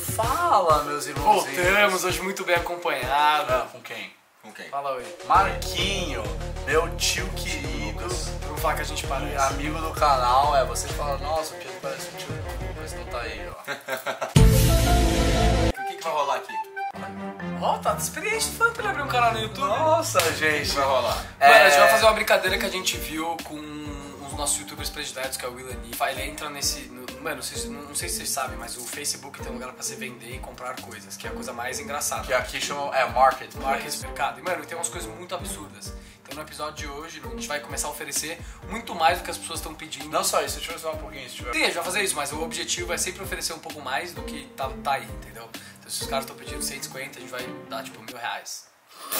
Fala, meus irmãozinhos. Voltamos hoje muito bem acompanhado. Ah, com quem? Com quem? Fala oi. Marquinho, meu tio querido. Vamos falar que a gente parece. Amigo do canal. Você fala, nossa, o Pedro parece um tio, mas não tá aí, ó. O que vai rolar aqui? Ó, tá experiente falando pra ele abrir um canal no YouTube. Nossa, O que gente. vai rolar? Mano, a gente vai fazer uma brincadeira que a gente viu com um dos nossos youtubers prediletos, que é o Willani. Ele entra nesse... Mano, não sei se vocês sabem, mas o Facebook tem um lugar pra você vender e comprar coisas, que é a coisa mais engraçada. Que aqui chama, Marketplace. Market mercado. E, mano, tem umas coisas muito absurdas. Então, no episódio de hoje, a gente vai começar a oferecer muito mais do que as pessoas estão pedindo. Não só isso, deixa eu falar um pouquinho. Se tiver... Sim, a gente vai fazer isso, mas o objetivo é sempre oferecer um pouco mais do que tá aí, entendeu? Então, se os caras estão pedindo 150, a gente vai dar, tipo, R$1.000.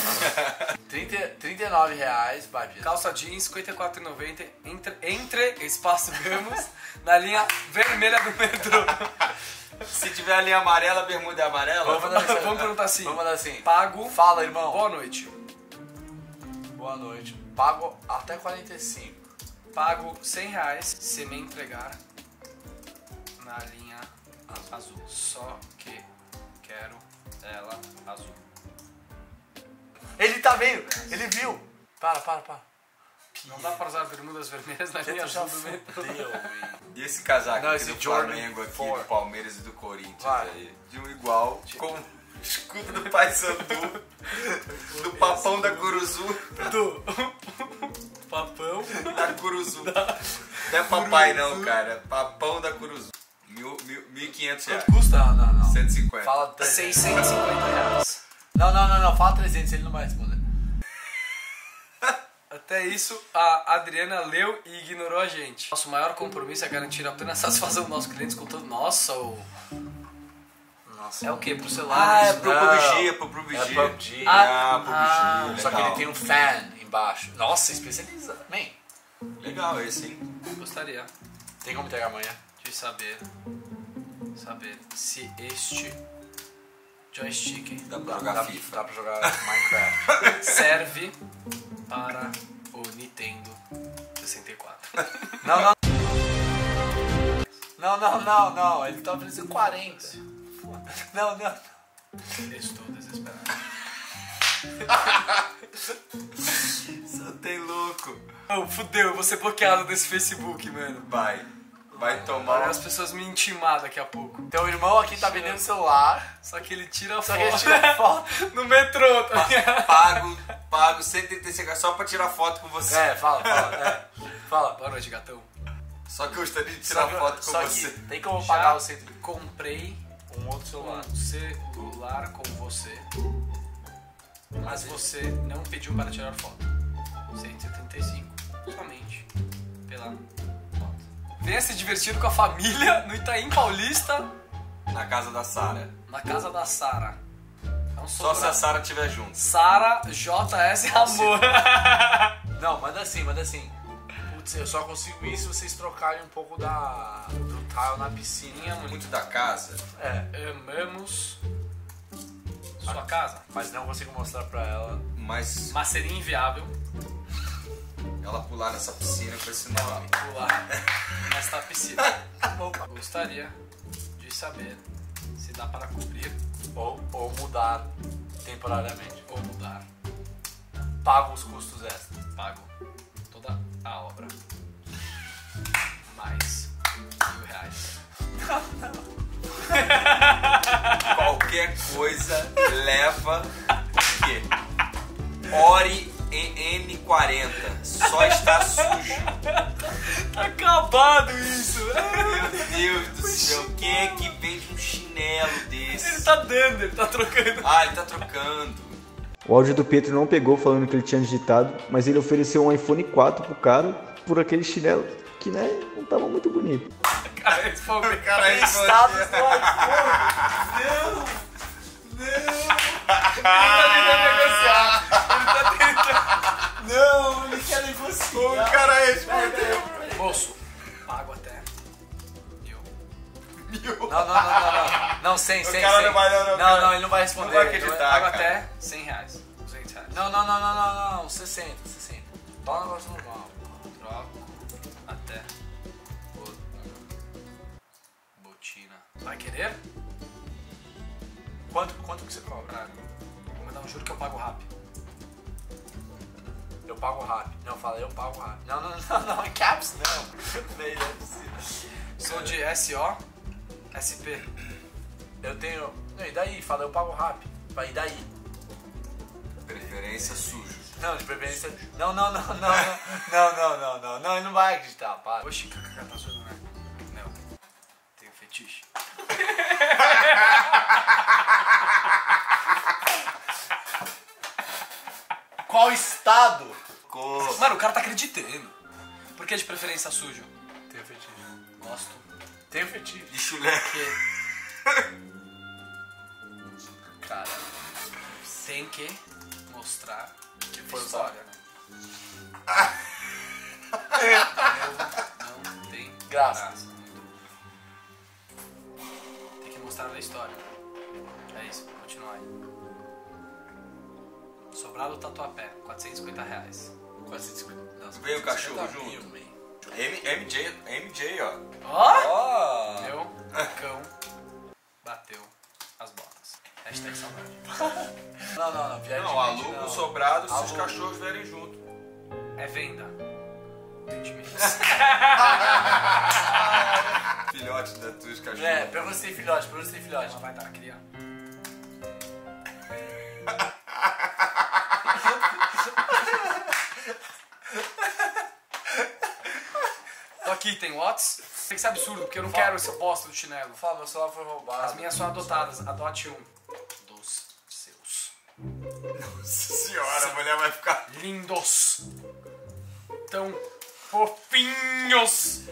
R$39, Babi. Calça jeans, R$54,90, entre espaço Gamos, na linha vermelha do metrô. Se tiver a linha amarela, a bermuda é amarela? Vamos perguntar assim. Vamos mandar assim. Pago. Fala, irmão. Boa noite. Boa noite. Pago até 45. Pago R$100 se me entregar na linha azul. Só que quero ela azul. Ele tá vendo, ele viu. Para. Não dá pra usar bermudas vermelhas na linha azul do metrô. E esse casaco Não, aqui esse do Jordan Flamengo, aqui, 4. do Palmeiras e do Corinthians Vai. aí. De um igual, com o escudo do Paysandu, do Papão da Curuzu. Do papão. Da Curuzu. Não é papai não, cara. Papão da Curuzu. R$1.500. Custa? Não. 150. Fala 300. R$650. Não. Fala 300, ele não vai responder. Até isso, a Adriana leu e ignorou a gente. Nosso maior compromisso é garantir apenas a satisfação dos nossos clientes com todo... Nossa, Nossa. é o quê? Pro celular? Ah, é isso? pro Não. PUBG, pro PUBG. É PUBG. PUBG. Só que legal. ele tem um fan embaixo. Nossa, especializa. Man, Legal esse, hein? Gostaria tem como entregar amanhã? de saber se este joystick Dá pra jogar FIFA. Dá pra jogar Minecraft. serve para o Nintendo 64. Não. Ele tá oferecendo 40. Não. Estou desesperado. Só tem louco. Oh, fudeu, eu vou ser bloqueado desse Facebook, mano. Vai tomar As pessoas me intimar daqui a pouco. Teu irmão aqui tá vendendo celular. Só que ele tira Só foto que ele tira foto. no metrô, tá ligado? pago 135 só pra tirar foto com você. Fala. Fala. Boa noite, gatão. Só que eu gostaria de tirar foto com só você. que tem como Já pagar o centro. comprei Um outro celular. um celular com você, mas você não pediu para tirar foto. 175, somente pela foto. Venha se divertir com a família no Itaim Paulista, Na casa da Sara. na casa da Sara. É um Só se a Sara estiver junto. Sara JS Amor. Não, manda assim. Putz, eu só consigo ir se vocês trocarem um pouco do tile na piscina. Muito da casa. Amamos sua casa, Mas não consigo mostrar pra ela. Mas mas seria inviável ela pular nessa piscina com esse nome. pular nesta piscina. Gostaria de saber se dá para cobrir Ou mudar temporariamente. ou mudar. Pago os custos extras. Pago toda a obra. Mais R$1.000. Qualquer coisa leva o quê? Ori N40. Só está sujo. Tá acabado isso! Meu Deus do céu. Quem é que vende um chinelo desse? Ele tá dando, ele tá trocando. Ah, ele tá trocando. O áudio do Pietro não pegou falando que ele tinha digitado, mas ele ofereceu um iPhone 4 pro cara por aquele chinelo que, né, não tava muito bonito. Cara, esse foi o Cara, Status do iPhone. Ele tá tentando negociar. Ele tá tentando. Não, ele quer negociar. O cara respondeu. Moço, pago até mil. Não, 100. O cara não vai, não, cara. Não, ele não vai responder. Não vai acreditar. Pago cara. até R$100, R$200. Não, 60. Fala um negócio normal. Troco até por botina. Vai querer? Quanto que você cobra? Cara, vou mandar um juro que eu pago rápido. Eu pago rápido. Não, fala, eu pago rápido. Não, em caps não. Não é possível. Sou de SO, SP. Eu tenho... Não, e daí? Fala, eu pago rápido. Vai, e daí? Preferência sujo. Não, de preferência... Não, ele não vai acreditar, para. Oxi, tá zoando, né? Não. Tenho fetiche. Qual estado? Mano, o cara tá acreditando. Por que de preferência sujo? Tenho fetiche. Gosto. Tenho fetiche. De chulé. Cara, Tem que mostrar que foi história, usado. né? Não tem Graça. Tem que mostrar a história. É isso, vou continuar aí. Sobrado Tatuapé, R$450. 450. Não, Veio o cachorro 450 mil, junto? man. MJ, ó. Ó! Oh! Meu cão bateu as botas. Hashtag saudade. Não, piada Não, de aluga mente, o não. sobrado se os Aluga. cachorros vierem junto. É venda. 20 mil. Filhote da tua cachorros. É, pergunta se tem filhote, Ela vai dar cria. Tô aqui, tem Whats? Tem que ser absurdo, porque eu não quero esse bosta do chinelo. Fala, meu celular foi roubado. As minhas são adotadas, adote um dos seus. Nossa senhora, a mulher vai ficar... Lindos. Tão fofinhos.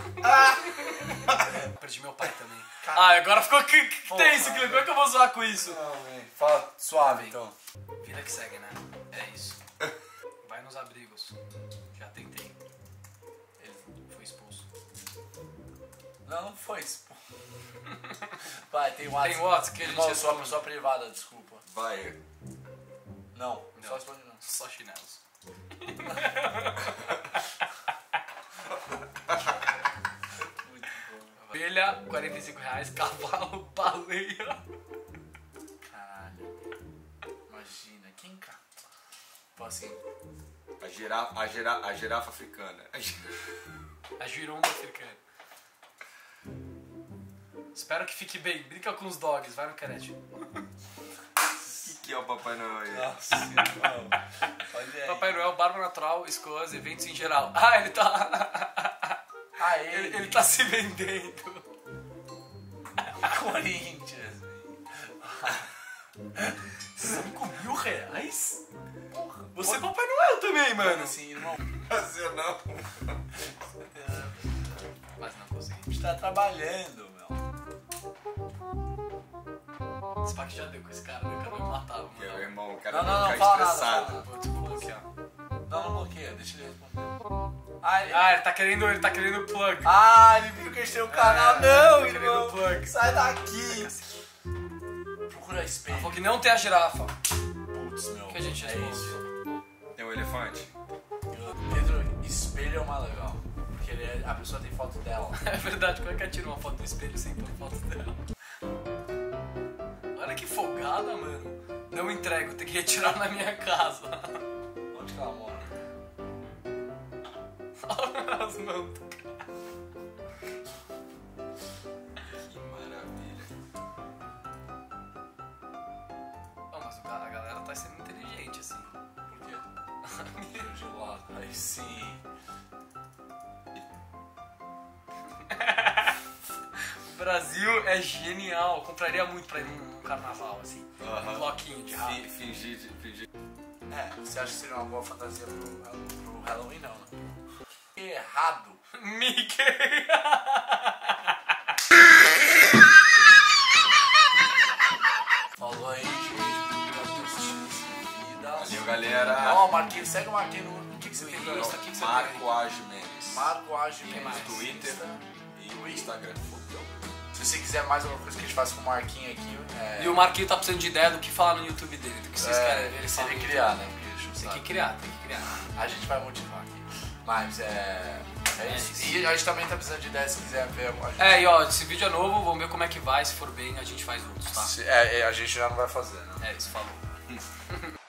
Perdi meu pai também. Agora ficou tenso, Guilherme. Como é que eu vou zoar com isso? Não, man. Fala suave, então. Vida que segue, né? É isso. Vai nos abrigos. Já tentei. Ele foi expulso. Não foi isso. Vai, tem WhatsApp. Tem WhatsApp que a gente Não, eu sou uma responde. pessoa privada, desculpa. Vai. Não, Não. só responde não. Só chinelos. Muito bom. Ovelha, R$45. Cavalo, baleia. Caralho. Imagina, quem cara? Tipo assim, A girafa africana. A giromba africana. Espero que fique bem. Brinca com os dogs. Vai no Canete. O que é o Papai Noel aí? nossa senhora. Olha aí. Papai Noel, barba natural, escovas, eventos em geral. Ah, ele tá... Ah, ele tá se vendendo. Corinthians. R$5.000? Porra. Você é Papai Noel também, mano. Assim, irmão, Você não. Mas não consegui. a gente tá trabalhando, meu. Esse pack já deu com esse cara, né? O cara vai me matar, mano. Meu irmão, o cara Não, vai não, ficar fala nada, estressado. fala nada. Vou te bloquear. Não bloqueia, deixa ele responder. Ele tá querendo plug. Ele viu que a gente tem um canal. É, Não, querendo irmão. plug. Sai daqui. Procura espelho. Falou que não tem a girafa. Putz, meu. Que a gente é responde. isso. Tem um elefante? Pedro, espelho é o mais legal. Porque a pessoa tem foto dela. É verdade, como é que ela tira uma foto do espelho sem pôr foto dela? Olha que folgada, mano. Não entrego, tem que retirar na minha casa. Onde que ela mora? Olha as mãos do cara. Que maravilha. Mas a galera tá sendo inteligente, assim. Por quê? Gelado. Aí sim. O Brasil é genial. Compraria muito pra ir num carnaval, assim. Um bloquinho de rato. Fingir. Você acha que seria uma boa fantasia pro Halloween? Não, né? Errado. Mickey! Falou aí, gente. Obrigado por assistir esse vídeo. Valeu, galera. Ó, Marquinhos, segue o Marquinhos no... O que você tem no Insta? O que você Marco Agimenez. Marco Agimenez. mais? Twitter e Instagram. Se você quiser mais alguma coisa que a gente faça com o Marquinhos aqui, E o Marquinho tá precisando de ideia do que falar no YouTube dele, do que vocês querem ver ele se falar ele no criar, YouTube. né? Porque, deixa eu Tem saber. que criar, tem que criar. A gente vai motivar aqui. Mas É isso. E a gente também tá precisando de ideias se quiser ver a gente. E ó, esse vídeo é novo, vamos ver como é que vai. Se for bem, a gente faz outros, tá? A gente já não vai fazer, né? É isso, falou.